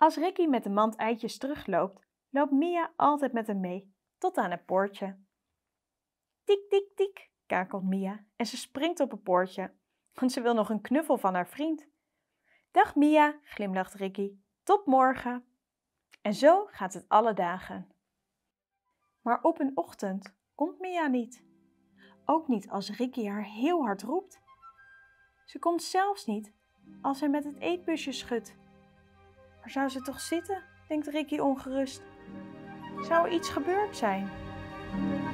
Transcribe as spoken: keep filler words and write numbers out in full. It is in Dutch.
Als Ricky met de mand eitjes terugloopt, loopt Mia altijd met hem mee, tot aan het poortje. Tik, tik, tik, kakelt Mia en ze springt op het poortje, want ze wil nog een knuffel van haar vriend. Dag Mia, glimlacht Ricky, tot morgen. En zo gaat het alle dagen. Maar op een ochtend komt Mia niet. Ook niet als Ricky haar heel hard roept. Ze komt zelfs niet als hij met het eetbusje schudt. Waar zou ze toch zitten, denkt Ricky ongerust. Zou er iets gebeurd zijn?